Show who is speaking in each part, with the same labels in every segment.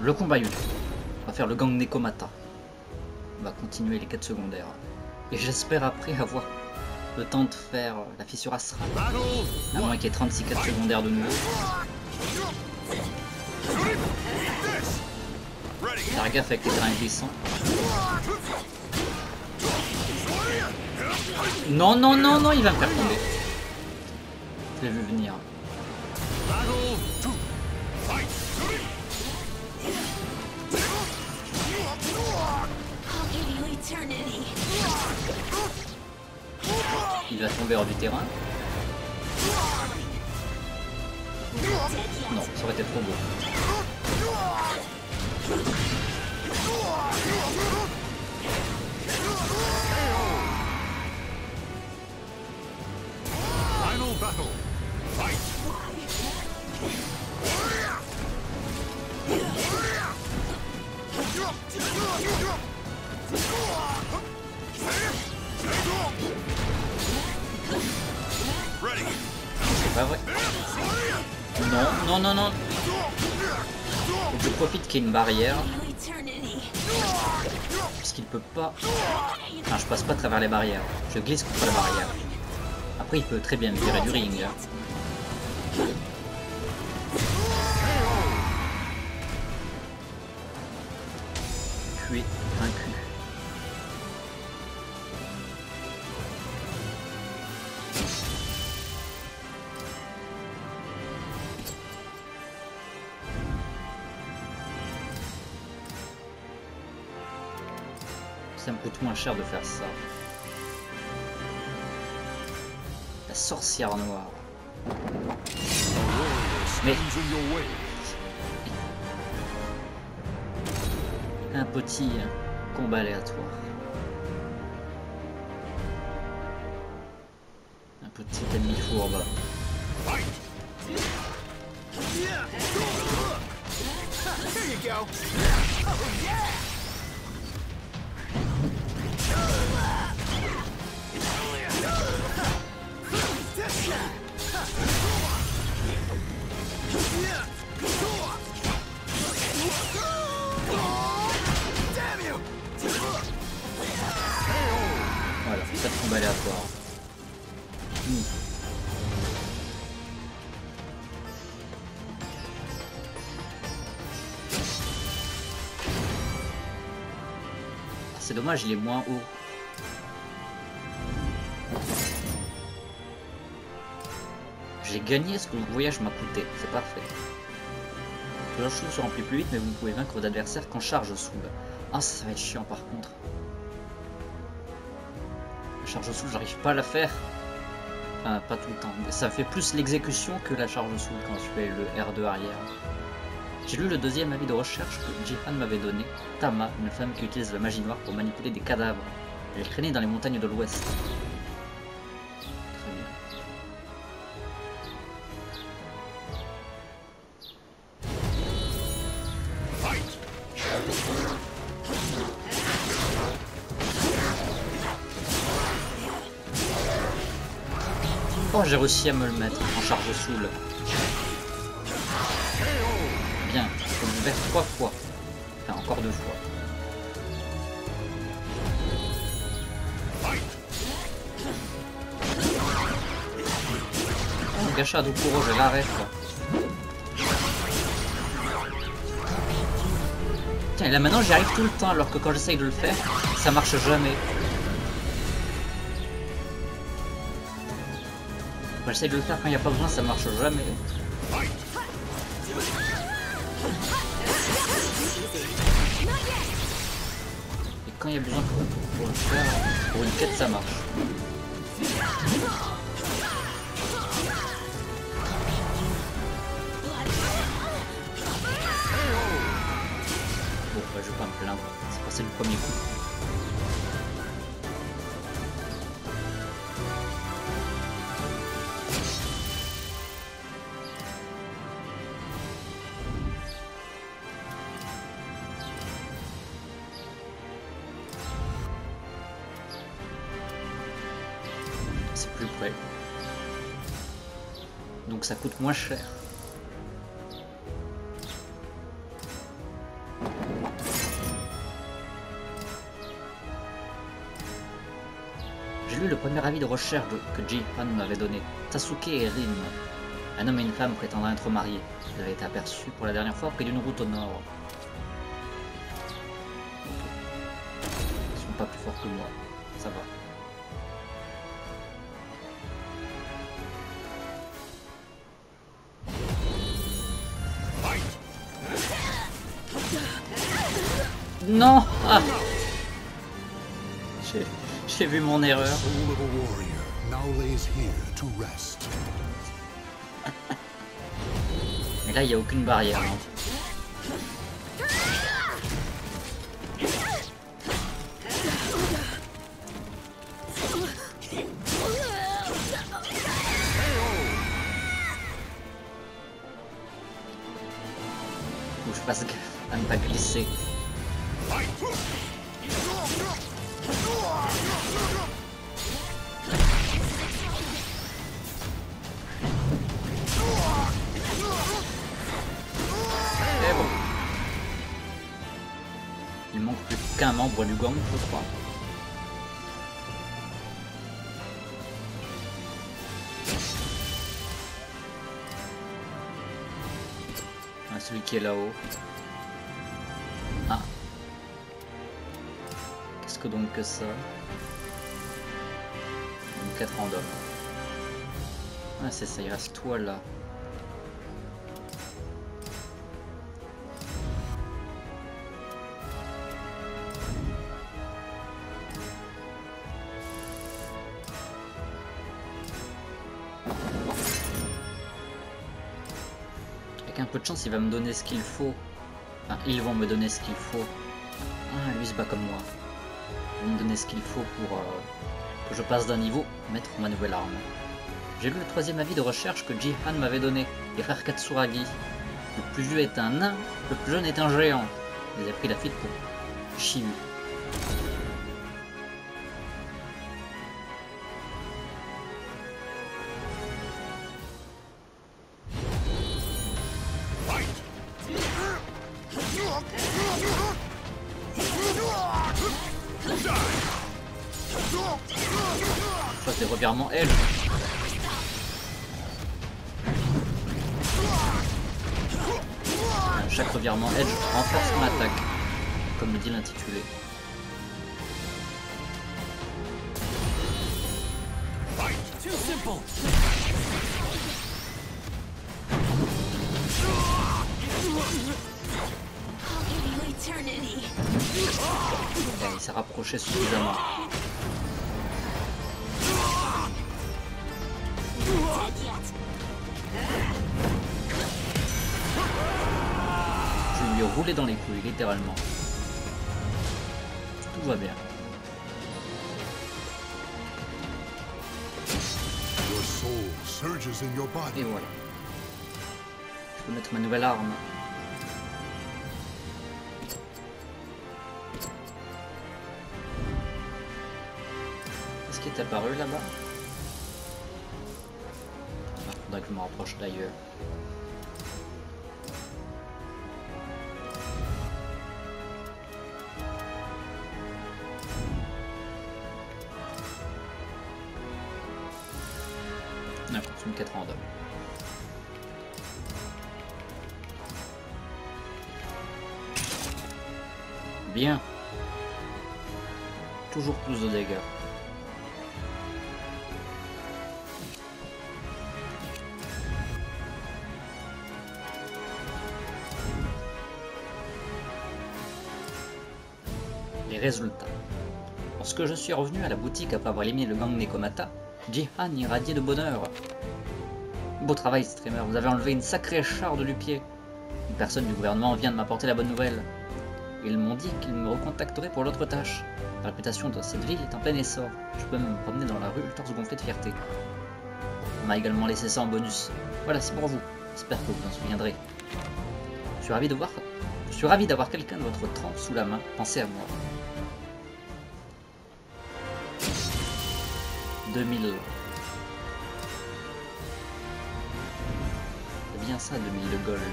Speaker 1: Le combat Yu. On va faire le gang Nekomata. On va continuer les quêtes secondaires. Et j'espère après avoir le temps de faire la fissure astrale. À moins qu'il y ait 36 quêtes secondaires de nouveau. Faire gaffe avec les terrains glissants. Non, non, non, non, il va me faire tomber. Je l'ai vu venir. Il va tomber hors du terrain. Non, ça aurait été trop beau.
Speaker 2: Final battle. Fight. Ready.
Speaker 1: C'est pas vrai. Non, non, non, non. Je profite qu'il y ait une barrière. Puisqu'il peut pas... Enfin, je passe pas à travers les barrières. Je glisse contre la barrière. Après, il peut très bien me virer du ring. Tu es vaincu. Ça me coûte moins cher de faire ça. La sorcière noire. Mais un petit combat aléatoire. Un petit ennemi fourbe. Voilà, ça de combat aléatoire. C'est dommage, il est moins haut. J'ai gagné ce que le voyage m'a coûté, c'est parfait. Le chou se remplit plus vite, mais vous pouvez vaincre vos adversaires quand charge soul. Ah, ça va être chiant par contre. La charge soul, j'arrive pas à la faire. Enfin, pas tout le temps. Mais ça fait plus l'exécution que la charge soul quand je fais le R2 arrière. J'ai lu le deuxième avis de recherche que Jihan m'avait donné. Tama, une femme qui utilise la magie noire pour manipuler des cadavres. Elle traînait dans les montagnes de l'ouest. Très bien. Oh, j'ai réussi à me le mettre en charge soul. Bien, je peux le faire 3 fois. Enfin, encore 2 fois. Oh, Gacha Dokuro, je l'arrête quoi. Tiens, et là maintenant j'y arrive tout le temps, alors que quand j'essaye de le faire, ça marche jamais. Quand j'essaye de le faire quand il n'y a pas besoin, ça marche jamais. Et quand il y a besoin pour le faire, pour une quête, ça marche. Bon, bah, je vais pas me plaindre, c'est passé le premier coup. C'est plus près. Donc ça coûte moins cher. J'ai lu le premier avis de recherche que Jihan m'avait donné. Sasuke et Rin. Un homme et une femme prétendant être mariés. Ils avaient été aperçus pour la dernière fois près d'une route au nord. Ils sont pas plus forts que moi. Ça va. Non, ah. J'ai vu mon erreur.
Speaker 2: Soul of a warrior now lays here to rest.
Speaker 1: Mais là, il n'y a aucune barrière. Hein. Faut que je fasse gaffe à ne pas glisser. Et bon. Il manque plus qu'un membre du gang, je crois. Ah, celui qui est là-haut. Ah. Qu'est-ce que donc que ça? Une 4 random. Ah, c'est ça, il reste toi là. Avec un peu de chance, il va me donner ce qu'il faut. Enfin, ils vont me donner ce qu'il faut. Ah, lui se bat comme moi. Ils vont me donner ce qu'il faut pour que je passe d'un niveau, mettre ma nouvelle arme. J'ai lu le troisième avis de recherche que Jihan m'avait donné, les frères Katsuragi. Le plus vieux est un nain, le plus jeune est un géant. Ils avaient pris la fuite pour Shiyu. Je fasse des revirements L. Chaque revirement edge renforce mon attaque, comme le dit l'intitulé. Il s'est rapproché suffisamment. Je lui ai roulé dans les couilles, littéralement. Tout va bien. Et voilà. Je peux mettre ma nouvelle arme. Qu'est-ce qui est apparu là-bas? Il faudrait que je me rapproche d'ailleurs. D'accord, c'est une 4 random. Bien. Toujours plus de dégâts. Les résultats. Lorsque je suis revenu à la boutique après avoir éliminé le gang Nekomata, Jihan irradiait de bonheur. Beau travail, streamer, vous avez enlevé une sacrée charde du pied. Une personne du gouvernement vient de m'apporter la bonne nouvelle. Ils m'ont dit qu'ils me recontacteraient pour l'autre tâche. La réputation de cette ville est en plein essor. Je peux me promener dans la rue le torse gonflé de fierté. On m'a également laissé ça en bonus. Voilà, c'est pour vous. J'espère que vous en souviendrez. Je suis ravi d'avoir quelqu'un de votre trempe sous la main. Pensez à moi. 2000. C'est bien ça, 2000 de gold.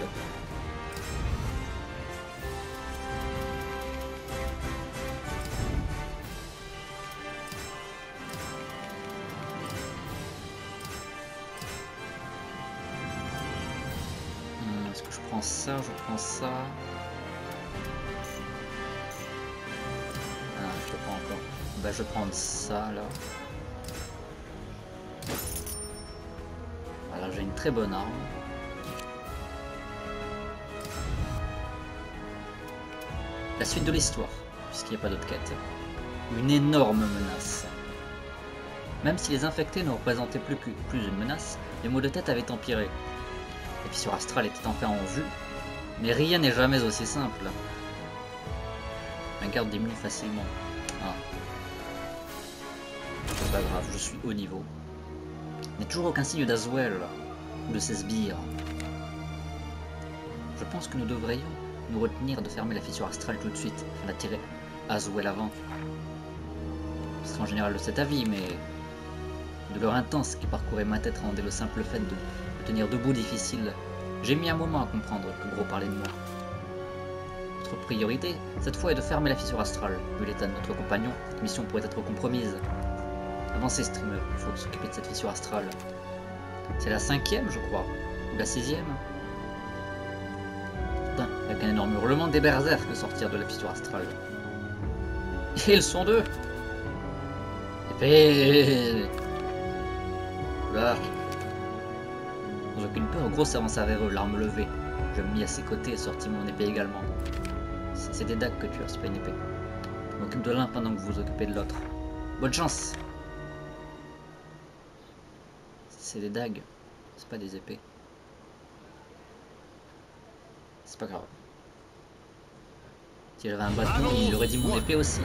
Speaker 1: prends ça, je prends ça. Ah, je te prends encore. Bah, je vais prendre ça là. Voilà, j'ai une très bonne arme. La suite de l'histoire, puisqu'il n'y a pas d'autre quête. Une énorme menace. Même si les infectés ne représentaient plus une menace, les maux de tête avaient empiré. La fissure astrale était enfin en vue, mais rien n'est jamais aussi simple. Ma garde diminue facilement. Ah. C'est pas grave, je suis haut niveau. Il n'y a toujours aucun signe d'Aswell ou de ses sbires. Je pense que nous devrions nous retenir de fermer la fissure astrale tout de suite, afin d'attirer Aswell avant. Je serai en général de cet avis, mais la douleur intense qui parcourait ma tête rendait le simple fait de tenir debout difficile. J'ai mis un moment à comprendre que Gros parlait de moi. Notre priorité, cette fois, est de fermer la fissure astrale. Vu l'état de notre compagnon, cette mission pourrait être compromise. Avancez, streamer, il faut s'occuper de cette fissure astrale. C'est la 5e, je crois, ou la 6e. Putain, avec un énorme hurlement, des berserks sortirent de la fissure astrale. Et ils sont deux. Épée. Là. Sans aucune peur, Gros s'avança vers eux, l'arme levée. Je me mis à ses côtés et sortis mon épée également. C'est des dagues que tu as, c'est pas une épée. Je m'occupe de l'un pendant que vous vous occupez de l'autre. Bonne chance. C'est des dagues, c'est pas des épées. C'est pas grave. Si j'avais un bâton, il aurait dit mon épée aussi.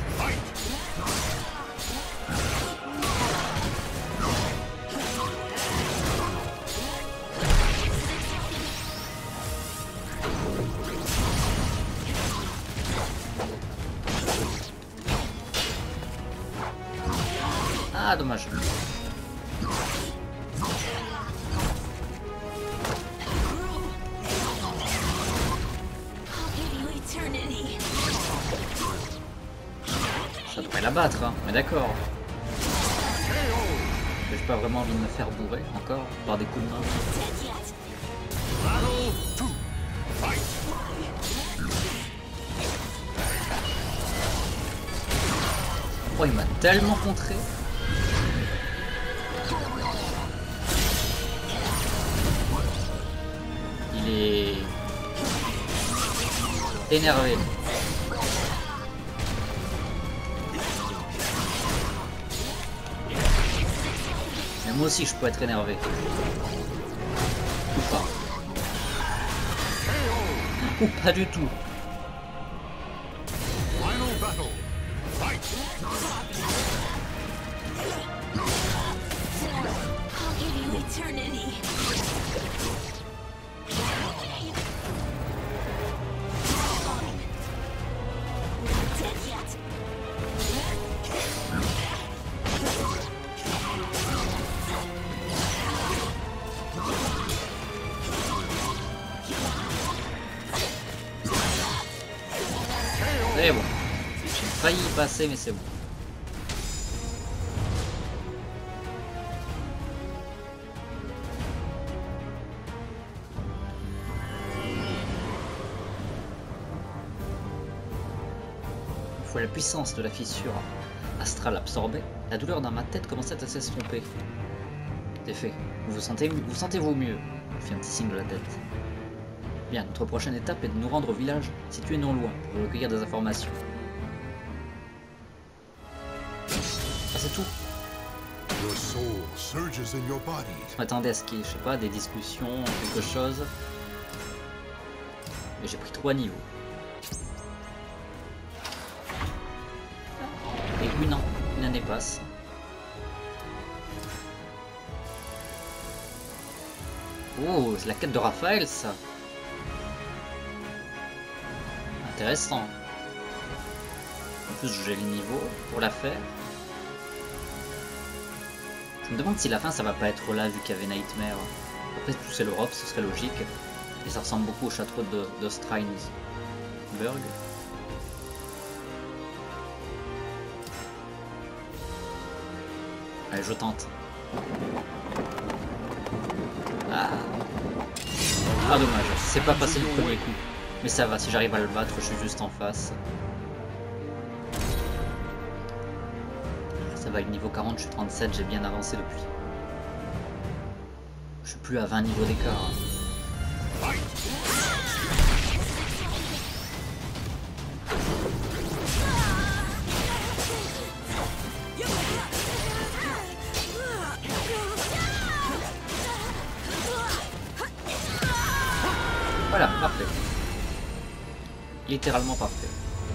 Speaker 1: Ah, dommage. Ça devrait la battre, hein, mais d'accord. J'ai pas vraiment envie de me faire bourrer encore par des coups de main. Oh, il m'a tellement contré. Il est énervé. Mais moi aussi je peux être énervé. Ou pas. Ou pas du tout. C'est bon. J'ai failli y passer, mais c'est bon. Une fois la puissance de la fissure astrale absorbée, la douleur dans ma tête commençait à s'estomper. C'est fait. Vous sentez-vous mieux? Je fais un petit signe de la tête. Bien, notre prochaine étape est de nous rendre au village situé non loin pour recueillir des informations. Ah, c'est tout. Je m'attendais à ce qu'il y ait, je sais pas, des discussions, quelque chose. Mais j'ai pris 3 niveaux. Et une année passe. Oh, c'est la quête de Raphaël, ça. Intéressant. En plus, j'ai le niveau pour la faire. Je me demande si la fin, ça va pas être là, vu qu'il y avait Nightmare. Après, tout c'est l'Europe, ce serait logique. Et ça ressemble beaucoup au château de Strainsburg. Allez, je tente. Ah. Ah dommage, c'est pas passé le premier coup. Mais ça va, si j'arrive à le battre, je suis juste en face. Ça va, le niveau 40, je suis 37, j'ai bien avancé depuis. Je suis plus à 20 niveaux d'écart. Voilà, parfait. Littéralement parfait.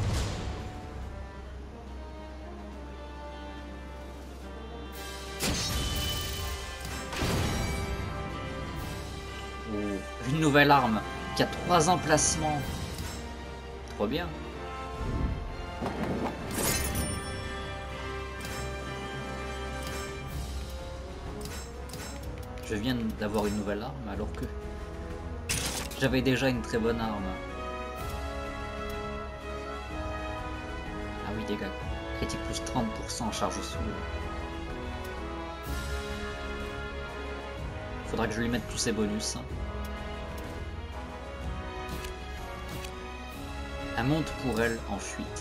Speaker 1: Oh, une nouvelle arme qui a 3 emplacements. Trop bien. Je viens d'avoir une nouvelle arme alors que j'avais déjà une très bonne arme. Ah oui, dégâts. Critique plus 30% en charge sous. Faudra que je lui mette tous ses bonus. Elle monte pour elle en fuite.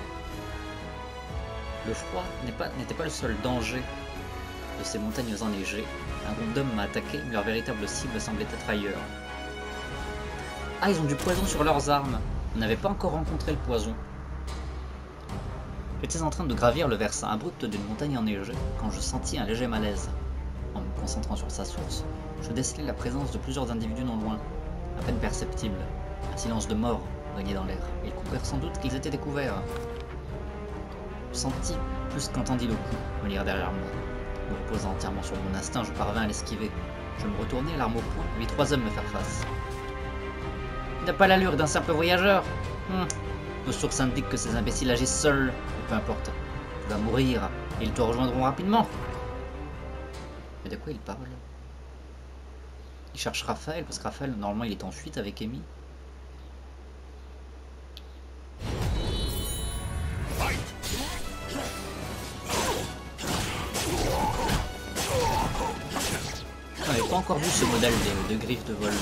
Speaker 1: Le froid n'était pas le seul danger de ces montagnes enneigées. Un groupe d'hommes m'a attaqué, mais leur véritable cible semblait être ailleurs. Ah, ils ont du poison sur leurs armes. On n'avait pas encore rencontré le poison. J'étais en train de gravir le versant abrupt d'une montagne enneigée quand je sentis un léger malaise. En me concentrant sur sa source, je décelai la présence de plusieurs individus non loin, à peine perceptibles. Un silence de mort régnait dans l'air. Ils comprirent sans doute qu'ils étaient découverts. Je sentis plus qu'entendis le coup venir derrière moi. Me reposant entièrement sur mon instinct, je parvins à l'esquiver. Je me retournai, l'arme au poing, et vis 3 hommes me faire face. Il n'a pas l'allure d'un simple voyageur. Nos sources indiquent que ces imbéciles agissent seuls. Mais peu importe. Tu vas mourir, et ils te rejoindront rapidement. Mais de quoi il parle? Il cherche Raphaël, parce que Raphaël, normalement, il est en fuite avec Amy. On n'avait pas encore vu ce modèle de griffes de vol.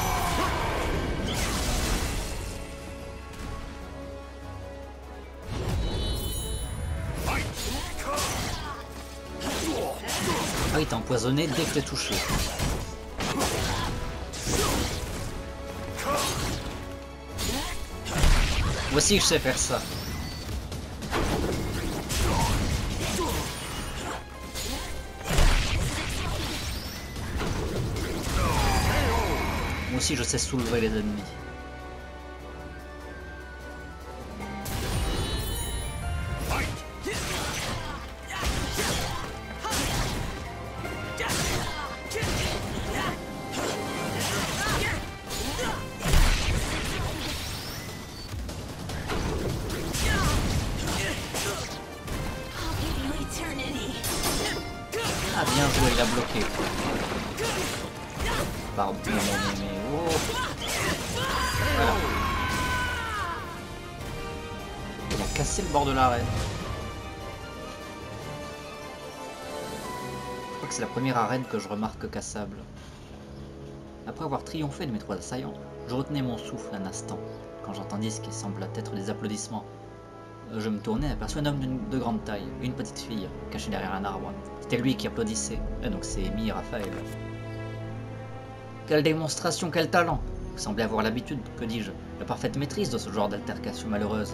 Speaker 1: Ah, il t'a empoisonné dès que t'es touché. Voici que je sais faire ça. Moi aussi je sais soulever les ennemis. Ah bien joué, il a bloqué. Pardon, mais oh. Voilà. Il a cassé le bord de l'arène. Je crois que c'est la première arène que je remarque cassable. Après avoir triomphé de mes 3 assaillants, je retenais mon souffle un instant, quand j'entendis ce qui sembla être des applaudissements. Je me tournai et aperçus un homme de grande taille, et une petite fille, cachée derrière un arbre. C'était lui qui applaudissait, et donc c'est Amy et Raphaël. Quelle démonstration, quel talent! Vous semblez avoir l'habitude, que dis-je, la parfaite maîtrise de ce genre d'altercation malheureuse.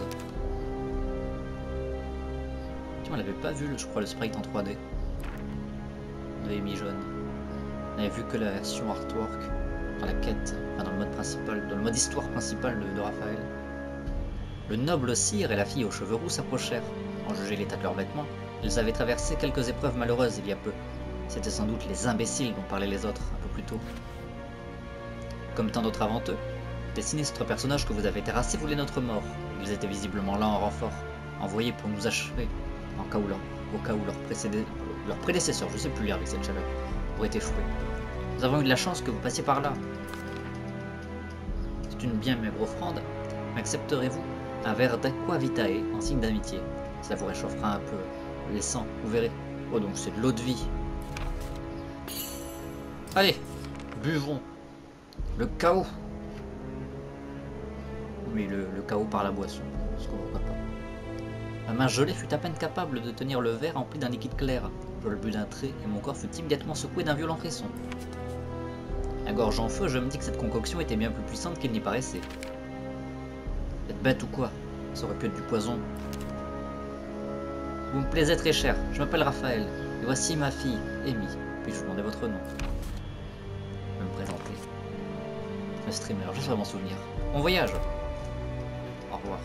Speaker 1: Tu on l'avait pas vu, je crois, le sprite en 3D de Amy jaune. On avait vu que la version artwork dans la quête, enfin dans le mode principal, dans le mode histoire principal de Raphaël. Le noble sire et la fille aux cheveux roux s'approchèrent. En juger l'état de leurs vêtements, ils avaient traversé quelques épreuves malheureuses il y a peu. C'étaient sans doute les imbéciles dont parlaient les autres un peu plus tôt. Comme tant d'autres avant eux, les sinistres personnages que vous avez terrassés voulaient notre mort. Ils étaient visiblement là en renfort, envoyés pour nous achever, au cas où leur prédécesseur, je sais plus lire avec cette chaleur, aurait échoué. Nous avons eu de la chance que vous passiez par là. C'est une bien maigre offrande. M'accepterez-vous un verre d'aqua vitae en signe d'amitié? Cela vous réchauffera un peu les sangs, vous verrez. Oh, donc c'est de l'eau de vie. Allez, buvons. Le chaos. Oui, le chaos par la boisson. Parce qu'on voit pas. Ma main gelée fut à peine capable de tenir le verre rempli d'un liquide clair. Je le bus d'un trait et mon corps fut immédiatement secoué d'un violent frisson. La gorge en feu, je me dis que cette concoction était bien plus puissante qu'il n'y paraissait. Vous êtes bête ou quoi? Ça aurait pu être du poison. Vous me plaisez très cher, je m'appelle Raphaël, et voici ma fille, Amy. Puis-je vous demander votre nom? Je vais me présenter. Le streamer, juste m'en souvenir. On voyage. Au revoir.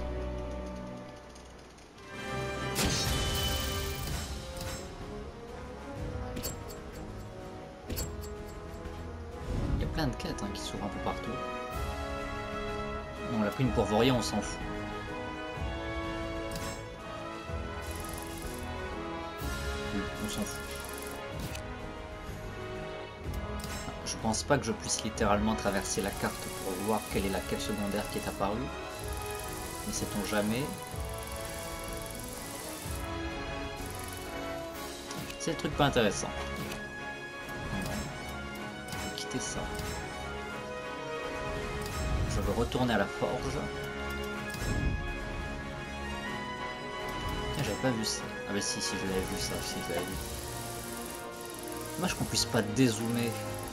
Speaker 1: Il y a plein de quêtes qui s'ouvrent un peu partout. Non, la prime pour Voria, on s'en fout. On s'en fout. Je pense pas que je puisse littéralement traverser la carte pour voir quelle est la quête secondaire qui est apparue. Mais sait-on jamais. C'est le truc pas intéressant. Non. Je vais quitter ça. Je veux retourner à la forge. J'avais pas vu ça. Ah bah si, je l'avais vu ça, si je l'avais vu. Dommage qu'on puisse pas dézoomer.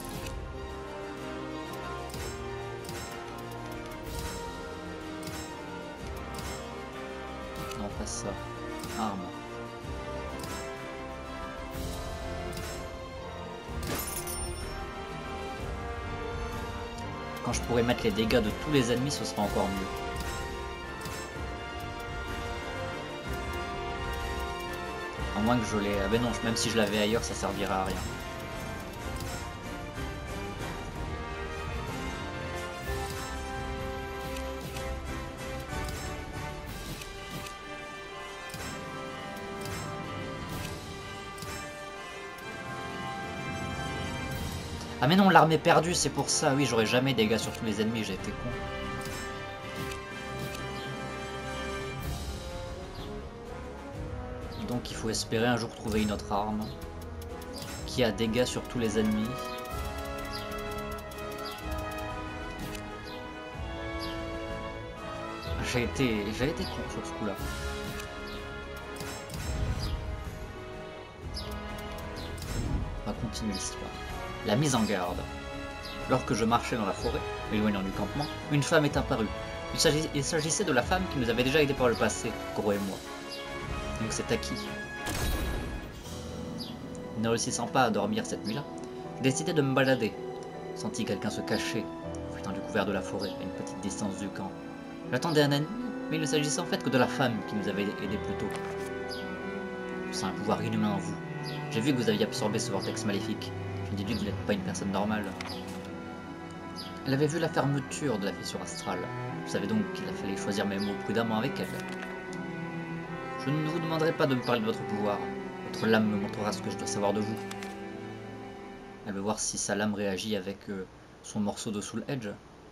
Speaker 1: Non, pas ça. Arme. Quand je pourrais mettre les dégâts de tous les ennemis, ce sera encore mieux. À moins que je l'ai... Ah ben non, même si je l'avais ailleurs, ça servira à rien. Ah mais non, l'arme est perdue, c'est pour ça. Oui, j'aurais jamais dégâts sur tous les ennemis, j'ai été con. Donc il faut espérer un jour trouver une autre arme qui a dégâts sur tous les ennemis. J'ai été con sur ce coup-là. On va continuer l'histoire. La mise en garde. Alors que je marchais dans la forêt, éloignant du campement, une femme est apparue. Il s'agissait de la femme qui nous avait déjà aidé par le passé, Gros et moi. Donc c'est acquis. Ne réussissant pas à dormir cette nuit-là, j'ai décidé de me balader. Je sentis quelqu'un se cacher, profitant du couvert de la forêt, à une petite distance du camp. J'attendais un ennemi, mais il ne s'agissait en fait que de la femme qui nous avait aidé plus tôt. Je sens un pouvoir inhumain en vous. J'ai vu que vous aviez absorbé ce vortex maléfique. Je déduis que vous n'êtes pas une personne normale. Elle avait vu la fermeture de la fissure astrale. Je savais donc qu'il fallait choisir mes mots prudemment avec elle. Je ne vous demanderai pas de me parler de votre pouvoir. Votre lame me montrera ce que je dois savoir de vous. Elle veut voir si sa lame réagit avec son morceau de Soul Edge.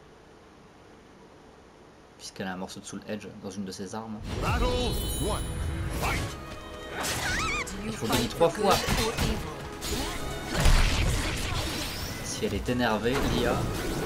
Speaker 1: Puisqu'elle a un morceau de Soul Edge dans une de ses armes. Il faut gagner 3 fois. Si elle est énervée, l'IA.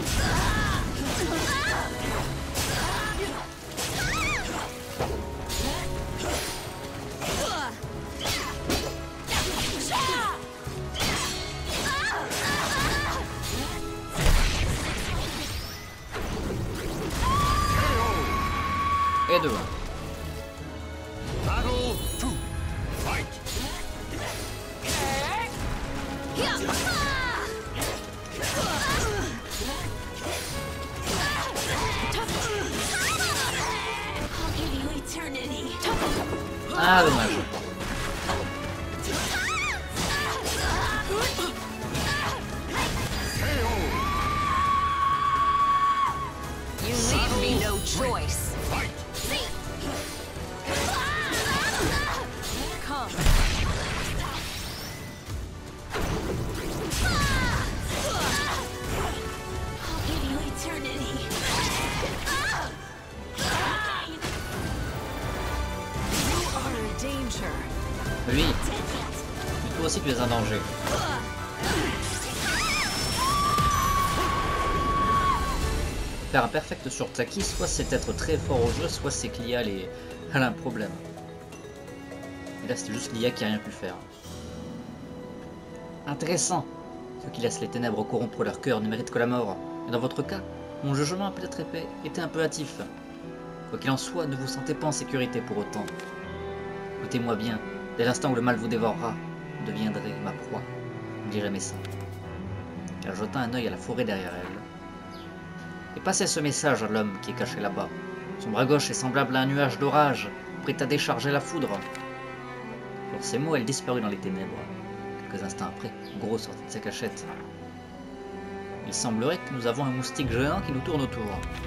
Speaker 1: Et de 1. Ah, dommage.
Speaker 3: You leave me no choice. Come. I'll give you eternity. You are a danger.
Speaker 1: Oui. Toi aussi tu es un danger. faire un perfect sur Taki, soit c'est être très fort au jeu, soit c'est que l'IA elle a un problème. Et là c'était juste l'IA qui a rien pu faire. Intéressant. Ceux qui laissent les ténèbres corrompre leur cœur ne méritent que la mort. Et dans votre cas, mon jugement a peut-être été un peu hâtif. Quoi qu'il en soit, ne vous sentez pas en sécurité pour autant. Écoutez-moi bien, dès l'instant où le mal vous dévorera, vous deviendrez ma proie. N'oubliez jamais ça. Elle jeta un œil à la forêt derrière elle. Et passez ce message à l'homme qui est caché là-bas. Son bras gauche est semblable à un nuage d'orage, prêt à décharger la foudre. Sur ces mots, elle disparut dans les ténèbres. Quelques instants après, Gros sortit de sa cachette. Il semblerait que nous avons un moustique géant qui nous tourne autour.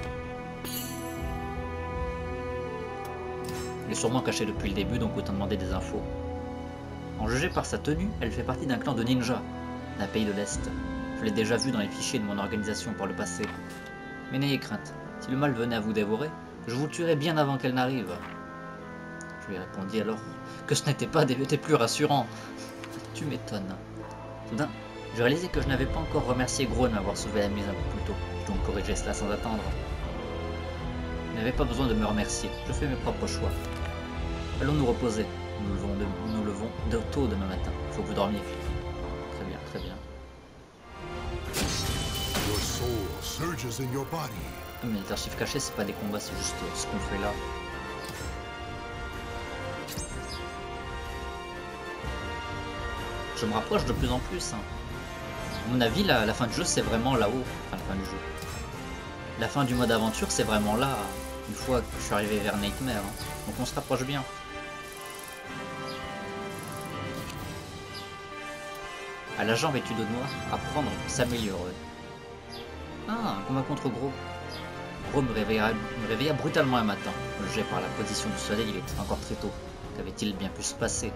Speaker 1: Il est sûrement caché depuis le début, donc autant demander des infos. En juger par sa tenue, elle fait partie d'un clan de ninjas, d'un pays de l'Est. Je l'ai déjà vu dans les fichiers de mon organisation par le passé. Mais n'ayez crainte, si le mal venait à vous dévorer, je vous tuerai bien avant qu'elle n'arrive. Je lui répondis alors que ce n'était pas des plus rassurant. Tu m'étonnes. Soudain, je réalisais que je n'avais pas encore remercié Gros de m'avoir sauvé la mise un peu plus tôt. Je donc corriger cela sans attendre. Il n'avait pas besoin de me remercier, je fais mes propres choix. Allons nous reposer. Nous levons de tôt demain matin. Il faut que vous dormiez. Très bien, très bien.
Speaker 2: Your soul surges in your body.
Speaker 1: Mais les archives cachées, c'est pas des combats, c'est juste ce qu'on fait là. Je me rapproche de plus en plus. Hein. À mon avis, la fin du jeu, c'est vraiment là-haut. Enfin, la fin du jeu. La fin du mode aventure, c'est vraiment là. Une fois que je suis arrivé vers Nightmare. Hein. Donc on se rapproche bien. À l'agent vêtu de noir, apprendre s'améliorer. Ah, un combat contre Gros. Gros me réveilla brutalement un matin. Jugé par la position du soleil, il était encore très tôt. Qu'avait-il bien pu se passer?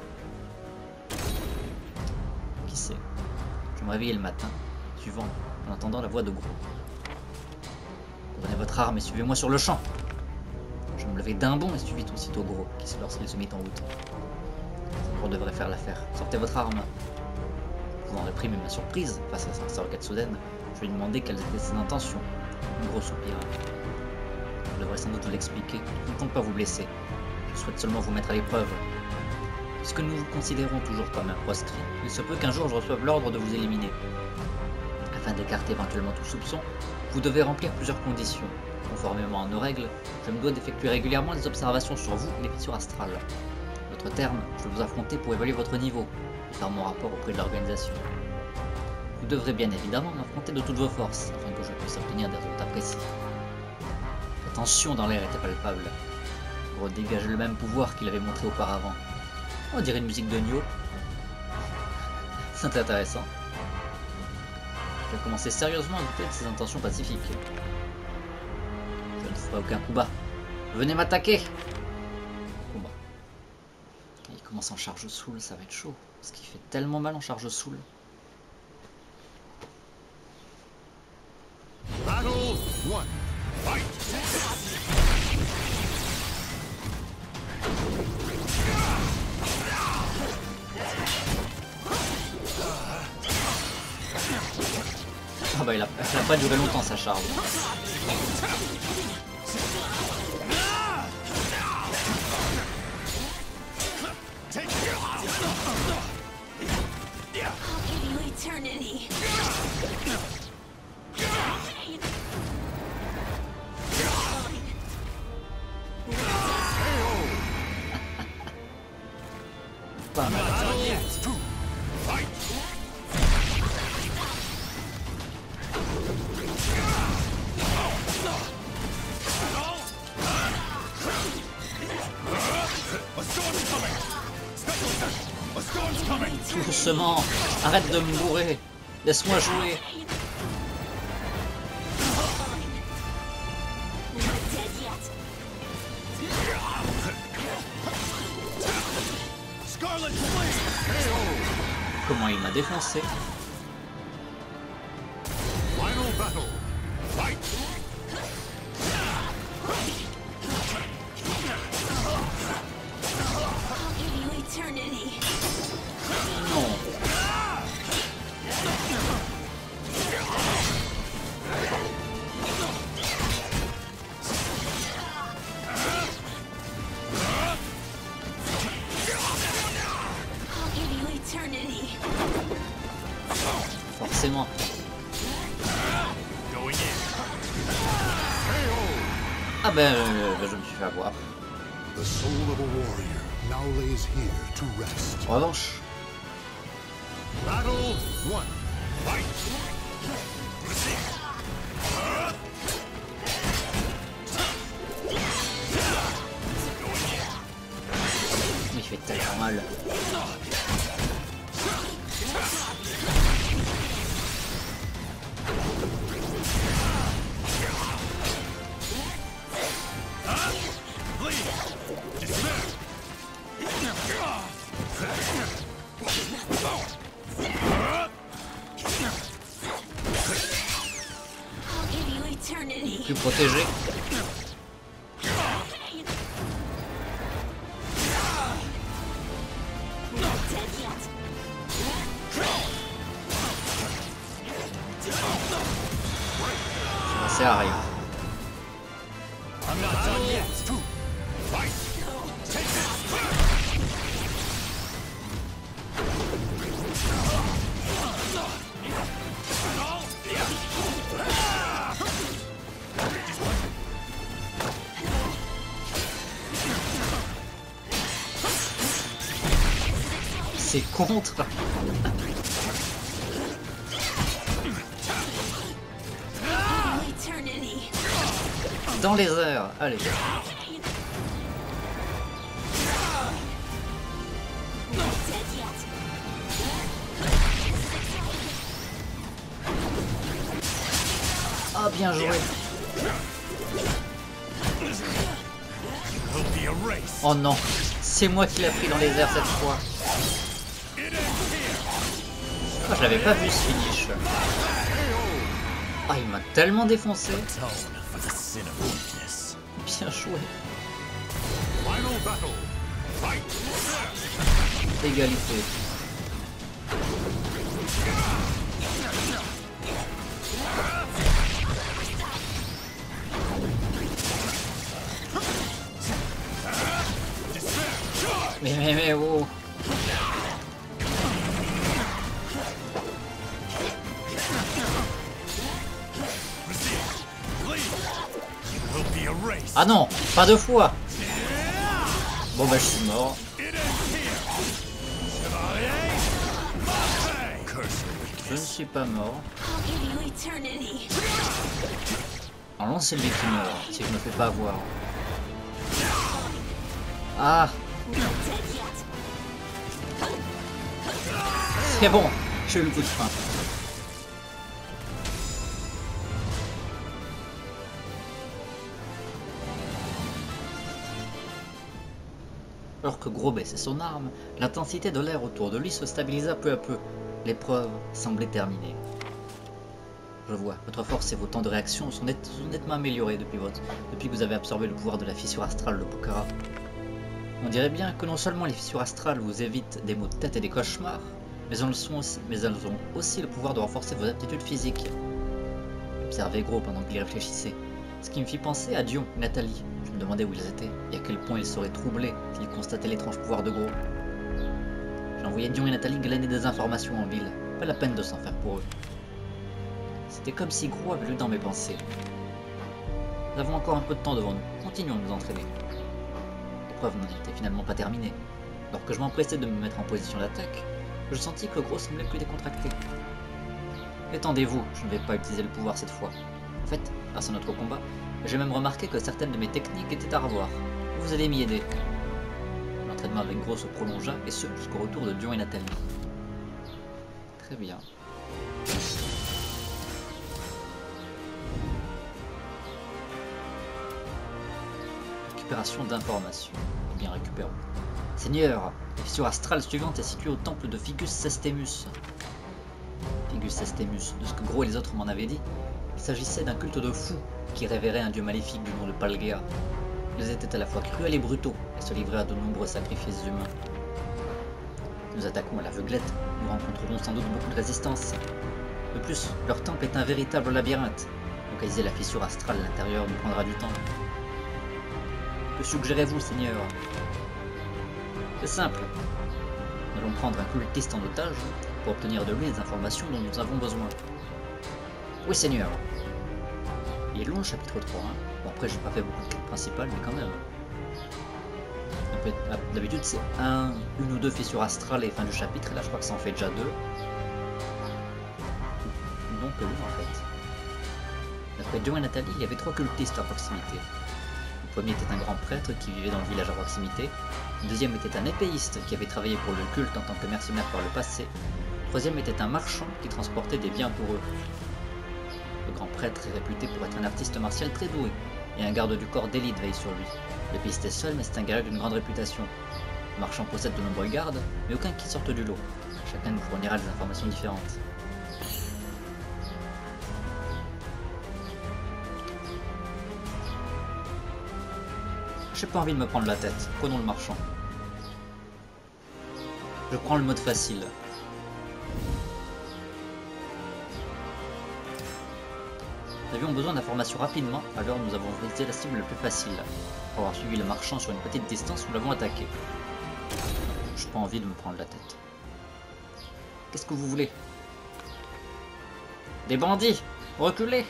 Speaker 1: Qui sait? Je me réveillai le matin suivant en entendant la voix de Gros. Prenez votre arme et suivez-moi sur le champ. Je me levai d'un bond et suivis aussitôt Gros, lorsqu'il se mit en route. Gros devrait faire l'affaire. Sortez votre arme. Pouvant réprimer ma surprise face à sa requête soudaine, je lui ai demandé quelles étaient ses intentions. Gros soupira. Je devrais sans doute vous l'expliquer. Je ne compte pas vous blesser. Je souhaite seulement vous mettre à l'épreuve. Puisque nous vous considérons toujours comme un proscrit, il se peut qu'un jour je reçoive l'ordre de vous éliminer. Afin d'écarter éventuellement tout soupçon, vous devez remplir plusieurs conditions. Conformément à nos règles, je me dois d'effectuer régulièrement des observations sur vous et les fissures astrales. D'autre terme, je vais vous affronter pour évaluer votre niveau et faire mon rapport auprès de l'organisation. Vous devrez bien évidemment m'affronter de toutes vos forces, afin que je puisse obtenir des résultats précis. La tension dans l'air était palpable. Gros dégageait le même pouvoir qu'il avait montré auparavant. On dirait une musique de Nioh. C'est intéressant. Je vais commencer sérieusement à douter de ses intentions pacifiques. Je ne ferai aucun coup bas. Venez m'attaquer! Combat. Il commence en charge soul, ça va être chaud. Parce qu'il fait tellement mal en charge soul.
Speaker 2: Battle 1. Fight!
Speaker 1: Ah bah elle a pas duré longtemps sa charge. Pas mal. Tout doucement, arrête de me bourrer, laisse-moi jouer. Comment il m'a défoncé.
Speaker 2: Final battle. Fight!
Speaker 1: Non. excusez-moi. Ah ben, je me suis fait avoir.
Speaker 2: The soul of a warrior now lays here to rest.
Speaker 1: En revanche,
Speaker 2: Battle 1. Fight!
Speaker 1: il fait tellement mal. Plus protégé. Ça arrive. C'est contre. Dans les airs, allez. Ah, bien joué. Oh non, c'est moi qui l'ai pris dans les airs cette fois. Oh, je l'avais pas vu ce finish. Ah, il m'a tellement défoncé. Bien joué. Égalité. Mais oh. Ah non, pas deux fois. Bon bah je suis mort. Je ne suis pas mort. Alors c'est lui qui meurt, si je me fais pas avoir. Ah. C'est bon, j'ai eu le coup de frein. Alors que Gros baissait son arme, l'intensité de l'air autour de lui se stabilisa peu à peu. L'épreuve semblait terminée. Je vois, votre force et vos temps de réaction sont nettement améliorés depuis que vous avez absorbé le pouvoir de la fissure astrale de Pokhara. On dirait bien que non seulement les fissures astrales vous évitent des maux de tête et des cauchemars, mais elles ont aussi le pouvoir de renforcer vos aptitudes physiques. J'observais Gros pendant qu'il y réfléchissait, ce qui me fit penser à Dion et Nathalie. Je me demandais où ils étaient et à quel point ils seraient troublés s'ils constataient l'étrange pouvoir de Gros. J'envoyais Dion et Nathalie glaner des informations en ville, pas la peine de s'en faire pour eux. C'était comme si Gros avait lu dans mes pensées. Nous avons encore un peu de temps devant nous, continuons de nous entraîner. L'épreuve n'était finalement pas terminée. Alors que je m'empressais de me mettre en position d'attaque, je sentis que Gros semblait plus décontracté. Étendez-vous, je ne vais pas utiliser le pouvoir cette fois. En fait, grâce à notre combat, j'ai même remarqué que certaines de mes techniques étaient à revoir. Vous allez m'y aider. L'entraînement avec Gros se prolongea, et ce jusqu'au retour de Dion et Nathalie. Très bien. Récupération d'informations. Bien récupérons. Seigneur, la fissure astrale suivante est située au temple de Figus Sestemus. Figus Sestemus, de ce que Gros et les autres m'en avaient dit, il s'agissait d'un culte de fous qui révérait un dieu maléfique du nom de Palgea. Ils étaient à la fois cruels et brutaux et se livraient à de nombreux sacrifices humains. Nous attaquons à l'aveuglette, nous rencontrerons sans doute beaucoup de résistance. De plus, leur temple est un véritable labyrinthe. Localiser la fissure astrale à l'intérieur nous prendra du temps. Que suggérez-vous, Seigneur? C'est simple. Nous allons prendre un cultiste en otage, pour obtenir de lui les informations dont nous avons besoin. Oui, Seigneur. Il est long le chapitre 3. Hein. Bon, après, j'ai pas fait beaucoup de quêtes principales, mais quand même. D'habitude, c'est une ou deux fissures astrales et fin du chapitre, et là, je crois que ça en fait déjà 2. Donc, oui, en fait. D'après Joe et Nathalie, il y avait 3 cultistes à proximité. Le premier était un grand prêtre qui vivait dans le village à proximité. Le deuxième était un épéiste qui avait travaillé pour le culte en tant que mercenaire par le passé. Le troisième était un marchand qui transportait des biens pour eux. Le grand prêtre est réputé pour être un artiste martial très doué, et un garde du corps d'élite veille sur lui. L'épéiste est seul, mais c'est un guerrier d'une grande réputation. Le marchand possède de nombreux gardes, mais aucun qui sorte du lot. Chacun nous fournira des informations différentes. J'ai pas envie de me prendre la tête, prenons le marchand. Je prends le mode facile. Nous avions besoin d'informations rapidement, alors nous avons visité la cible la plus facile. Pour avoir suivi le marchand sur une petite distance, nous l'avons attaqué. J'ai pas envie de me prendre la tête. Qu'est-ce que vous voulez? Des bandits! Reculez!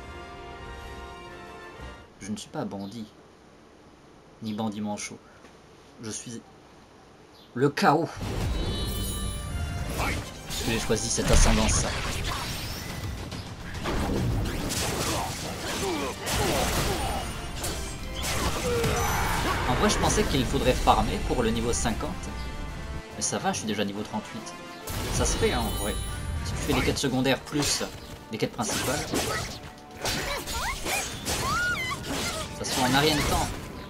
Speaker 1: Je ne suis pas bandit. Ni bandit manchot. Je suis le chaos. Parce que j'ai choisi cette ascendance. En vrai, je pensais qu'il faudrait farmer pour le niveau 50. Mais ça va, je suis déjà niveau 38. Ça se fait, hein, en vrai. Si tu fais des quêtes secondaires plus des quêtes principales, ça se fait en un rien de temps.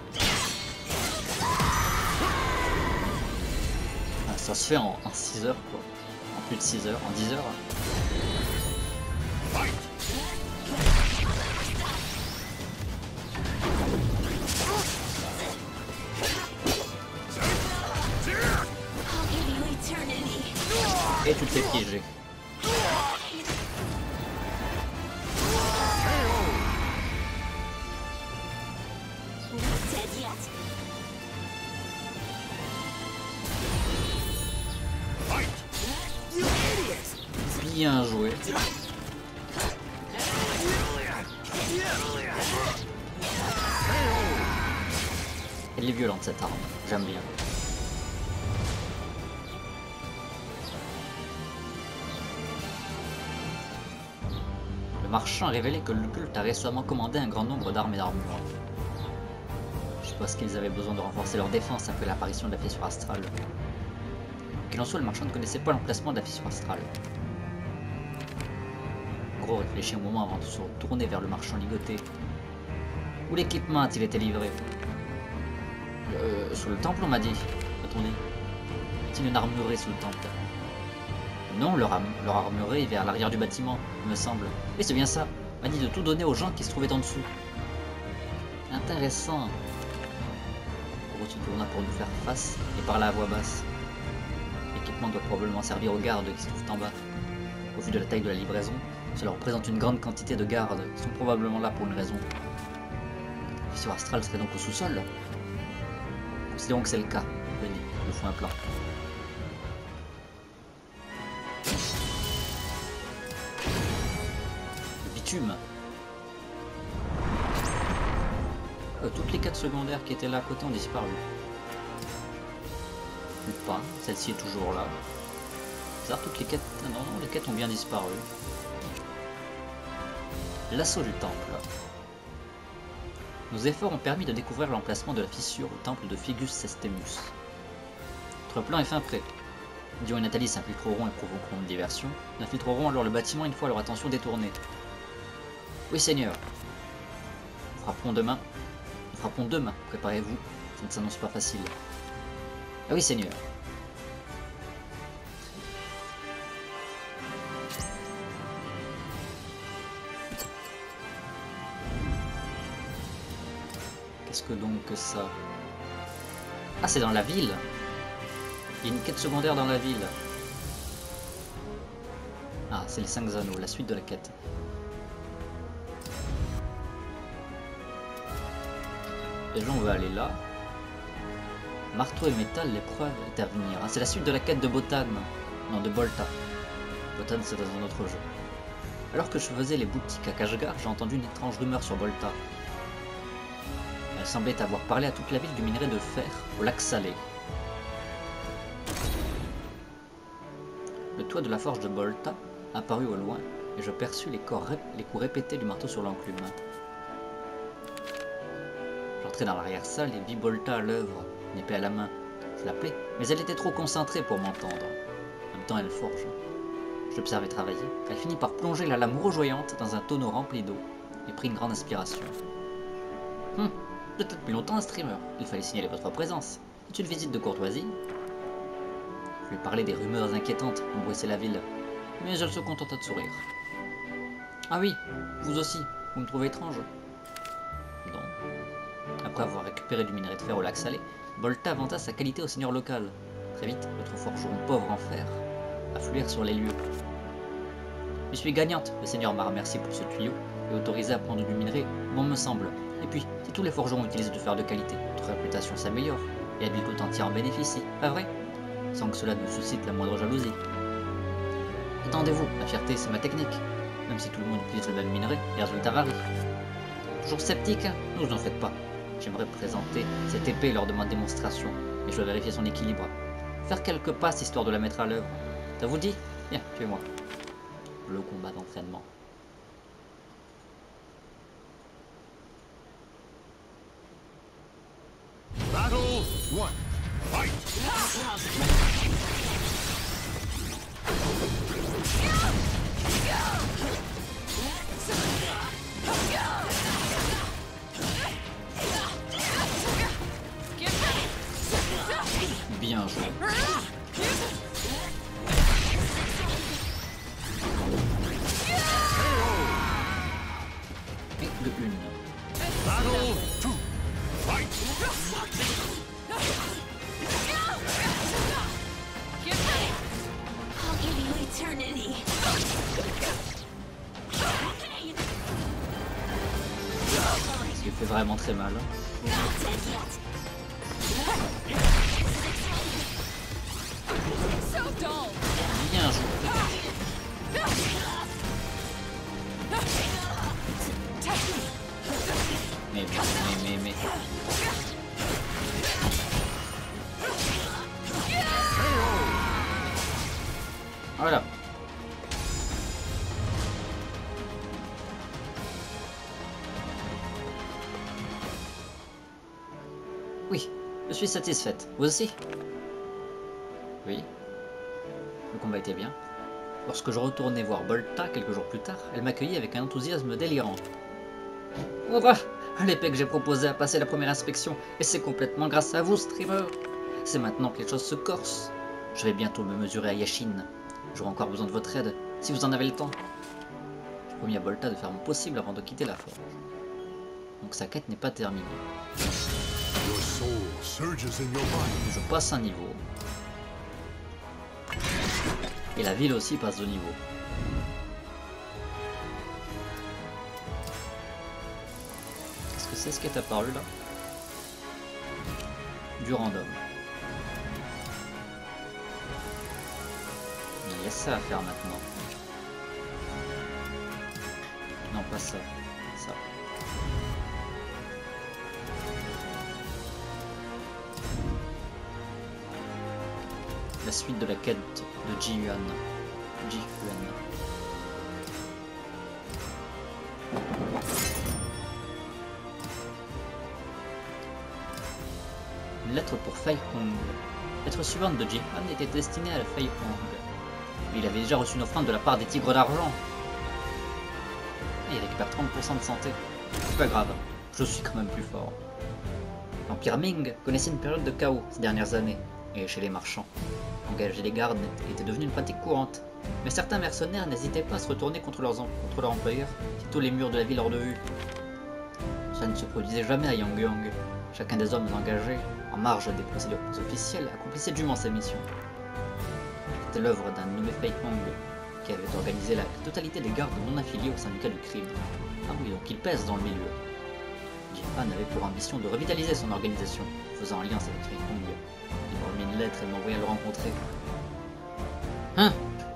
Speaker 1: Ça se fait en 6 heures, quoi. En plus de 6 heures, en 10 heures. Et tu te fais piéger. Bien joué. Elle est violente cette arme, j'aime bien. Le marchand a révélé que le culte a récemment commandé un grand nombre d'armes et d'armures. Je suppose qu'ils avaient besoin de renforcer leur défense après l'apparition de la fissure astrale. Qu'il en soit, le marchand ne connaissait pas l'emplacement de la fissure astrale. Gros réfléchit un moment avant de se retourner vers le marchand ligoté. Où l'équipement a-t-il été livré? Sous le temple, on m'a dit. Attendez. Y a-t-il une armurerie sous le temple? Non, leur armurerie est vers l'arrière du bâtiment, il me semble. Oui, c'est bien ça. On m'a dit de tout donner aux gens qui se trouvaient en dessous. Intéressant. Gros se tourna pour nous faire face et parla à voix basse. L'équipement doit probablement servir aux gardes qui se trouvent en bas. Au vu de la taille de la livraison, cela représente une grande quantité de gardes qui sont probablement là pour une raison. La fissure astrale serait donc au sous-sol. Considérons que c'est le cas. Venez, nous faut un plan. Le bitume. Toutes les quêtes secondaires qui étaient là à côté ont disparu. Ou pas, celle-ci est toujours là. Bizarre, toutes les quêtes... Non, les quêtes ont bien disparu. L'assaut du temple. Nos efforts ont permis de découvrir l'emplacement de la fissure au temple de Figus Cestemus. Notre plan est fin prêt. Dion et Nathalie s'infiltreront et provoqueront une diversion. Nous infiltrerons alors le bâtiment une fois leur attention détournée. Oui, Seigneur. Nous frapperons demain. Nous frapperons demain. Préparez-vous. Ça ne s'annonce pas facile. Ah oui, Seigneur. Qu'est-ce que donc ça? Ah, c'est dans la ville. Il y a une quête secondaire dans la ville. Ah, c'est les 5 anneaux, la suite de la quête. Déjà, on va aller là. Marteau et métal, l'épreuve est à venir. Ah, c'est la suite de la quête de Botan. Non, de Bolta. Botan, c'est dans un autre jeu. Alors que je faisais les boutiques à Kashgar, j'ai entendu une étrange rumeur sur Bolta. Elle semblait avoir parlé à toute la ville du minerai de fer, au lac Salé. Le toit de la forge de Bolta apparut au loin, et je perçus les coups répétés du marteau sur l'enclume. J'entrai dans l'arrière-salle et vis Bolta à l'œuvre, une épée à la main. Je l'appelais, mais elle était trop concentrée pour m'entendre. En même temps, elle forge. Je l'observais travailler. Elle finit par plonger la lame rougeoyante dans un tonneau rempli d'eau et prit une grande inspiration. Vous êtes depuis longtemps un streamer. Il fallait signaler votre présence. C'est une visite de courtoisie. Je lui parlais des rumeurs inquiétantes qui embrouissaient la ville, mais elle se contenta de sourire. Ah oui, vous aussi, vous me trouvez étrange. Non. Après avoir récupéré du minerai de fer au lac Salé, Bolta vanta sa qualité au seigneur local. Très vite, d'autres forgerons pauvres en fer affluèrent sur les lieux. Je suis gagnante, le seigneur m'a remercié pour ce tuyau et autorisé à prendre du minerai, bon me semble. Et puis, si tous les forgerons utilisent du fer de qualité, notre réputation s'améliore et la ville tout entière en bénéficie, pas vrai? Sans que cela ne suscite la moindre jalousie. Attendez-vous, la fierté c'est ma technique. Même si tout le monde utilise le même minerai, les résultats varient. Toujours sceptique? Ne vous en faites pas. J'aimerais présenter cette épée lors de ma démonstration, mais je dois vérifier son équilibre. Faire quelques passes histoire de la mettre à l'œuvre. Ça vous dit? Bien, suivez-moi. Le combat d'entraînement.
Speaker 2: Battle 1. Fight!
Speaker 1: Bien joué. Et de une.
Speaker 2: Battle 2. Fight!
Speaker 3: I'll give you eternity.
Speaker 1: Ce qui fait vraiment très mal. Bien joué. Mais. Voilà. Oui, je suis satisfaite. Vous aussi? Oui. Le combat était bien. Lorsque je retournai voir Bolta quelques jours plus tard, elle m'accueillit avec un enthousiasme délirant. Oh bah, l'épée que j'ai proposée a passé la première inspection, et c'est complètement grâce à vous, streamer. C'est maintenant que les choses se corsent. Je vais bientôt me mesurer à Yashin. J'aurai encore besoin de votre aide, si vous en avez le temps. J'ai promis à Bolta de faire mon possible avant de quitter la forge. Donc sa quête n'est pas terminée.
Speaker 2: Your soul surges in your mind.
Speaker 1: Je passe un niveau. Et la ville aussi passe de niveau. Est-ce que c'est ce qui est apparu là? Du random. Il y a ça à faire maintenant. Non, pas ça. Ça. La suite de la quête de Ji-Yuan. Une lettre pour Fei Hong. La lettre suivante de Ji-Yuan était destinée à Fei Hong. Mais il avait déjà reçu une offrande de la part des tigres d'argent. Et il récupère 30% de santé. C'est pas grave, je suis quand même plus fort. L'Empire Ming connaissait une période de chaos ces dernières années, et chez les marchands. Engager les gardes était devenu une pratique courante, mais certains mercenaires n'hésitaient pas à se retourner contre leur employeur, sitôt les murs de la ville hors de vue. Ça ne se produisait jamais à Yangyang. Chacun des hommes engagés, en marge des procédures officielles, accomplissait dûment sa mission. C'était l'œuvre d'un nommé Fei Hong, qui avait organisé la totalité des gardes non affiliés au syndicat du crime. Ah oui, donc il pèse dans le milieu. Ji-Han avait pour ambition de revitaliser son organisation, faisant alliance avec Fei Hong. Il m'a remis une lettre et m'a envoyé à le rencontrer. Hein?